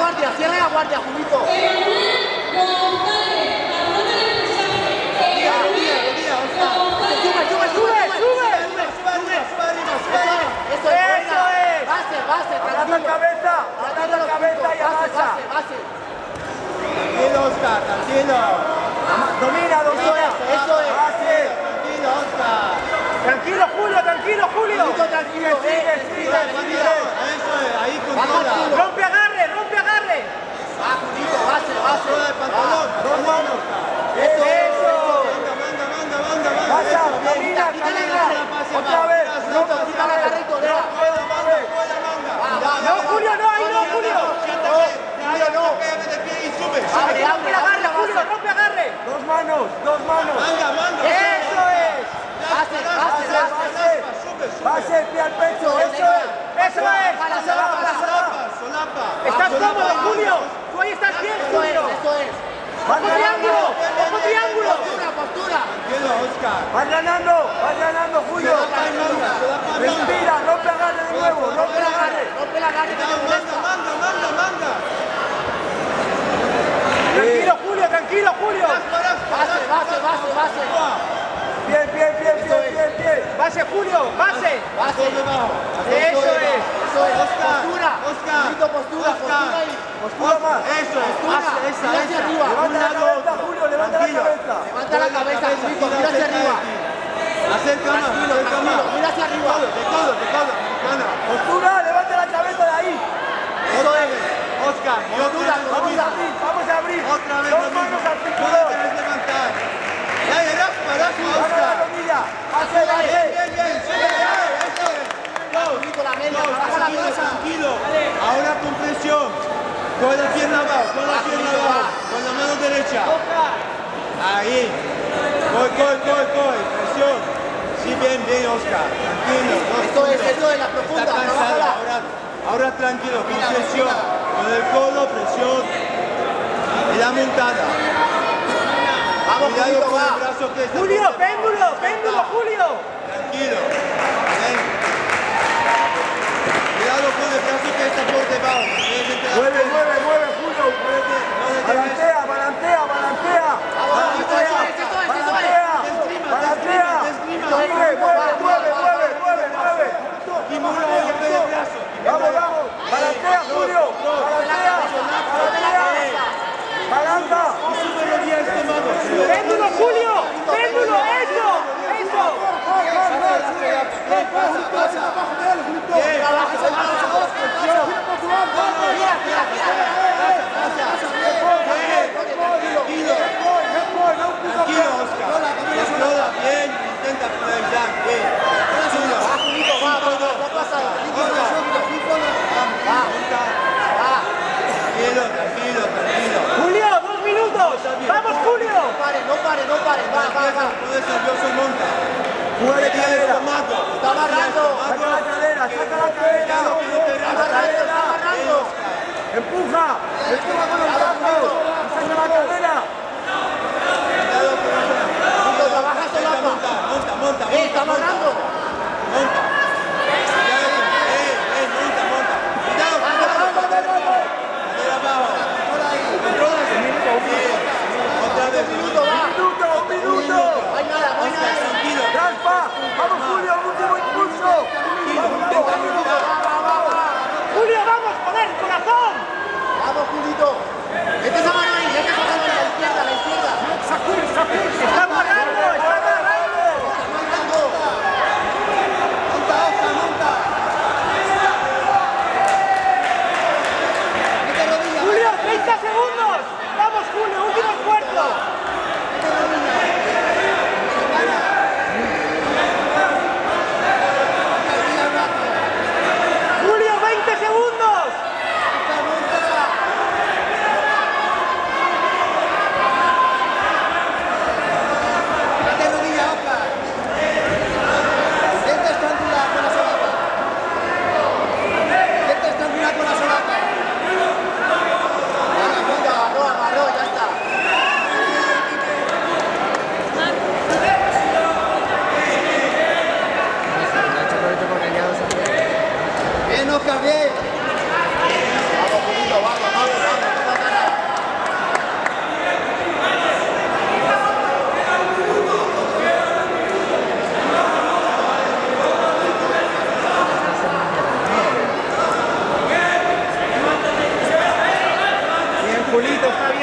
cierra la guardia, Julito. Tranquilo, Oscar, tranquilo. Domina. Eso es. Tranquilo, Oscar. Tranquilo, Julio. Tranquilo. Sigue. Eso es, ahí controla. Rompe agarre. Va, Julito, base. Controla el pantalón. Dos manos. Eso. Manda. Pasa, camina. Otra vez. Quita la carrito, deja. No, Julio, no, ahí no, Julio. Julio, no. Pégame de pie y sube. Abre, Julio, rompe agarre. Dos manos. Manda. Eso es. Base. Base, pie al pecho. Eso es. Solapa. ¿Estás cómodo, Julio? ¿Tú ahí estás bien, Julio? Eso es. ¡Ojo triángulo! Postura. Tranquilo, Oscar. Vas ganando, Julio. Respira, rompe agarre de nuevo, rompe agarre. Rompe la garra que te molesta. Manda. Tranquilo, Julio. Base. Bien. Base, Julio, base. Base. Eso es. Postura. Oscar. Julito, postura ahí. Postura más. Eso. Esa. Hacia arriba. Levanta la cabeza, Julio, levanta la cabeza. Levanta la cabeza, Julito, mira hacia arriba. Acerca más. Mira hacia arriba. De todo. Postura, levanta la cabeza de ahí. Eso es. Oscar, Vamos a abrir. Otra vez Dos lo manos mismo. al No cinturón. te debes levantar. Ya, Mano a la Oscar. rodilla. Hace base. Bien. Sube, eso es. Julito, la media, baja la cabeza. Tranquilo. Ahora con presión. Con la pierna abajo. Con la mano derecha. Ahí. Voy. Presión. Sí, bien, Oscar. Tranquilo. Eso es la profunda. Está cansado. Ahora tranquilo, con presión. Con el codo, presión. Y la montada. Vamos, Cuidado Julito, con el va. brazo que está Julio, por debajo. péndulo, Julio. Tranquilo. Bien. Cuidado con el brazo que está por debajo. Mueve, Julio. Balantea. Mueve. Vamos. Balantea, Julio. Balanza. Péndulo, Julio. Eso. Tranquilo, Oscar. Controla bien, intenta finalizar bien. Julito, va. Tranquilo. Julio, 2 minutos. Vamos, Julio. No pare. Va. Puedes nervioso, monta. Mueve cadera. Está amarrando. Saca la cadera. Empuja. Empuja con los brazos. Saca la cadera. Julito, trabaja solapa. Monta. Está amarrando. Monta. Monta. Cuidado. Cadera abajo. Controla. Otra vez. Un minuto. No hay nada. Tranquilo. Rampa. Vamos, Julio. Último impulso. Julio, vamos, joder, corazón. Vamos, Julito. Mete esa mano ahí, a la izquierda. Está amarrando. Julio, 30 segundos. Vamos, Julio, último esfuerzo. Julio, 20 segundos. Julito, está bien.